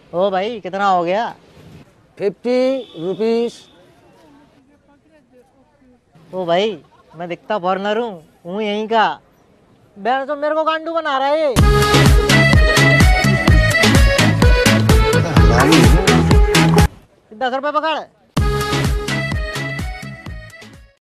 ओ भाई कितना हो गया? 50 रुपीज। ओ भाई मैं दिखता फॉरनर हूँ यहीं का। बहन तो मेरे को गांडू बना रहा है ये। 10 रुपए पकड़।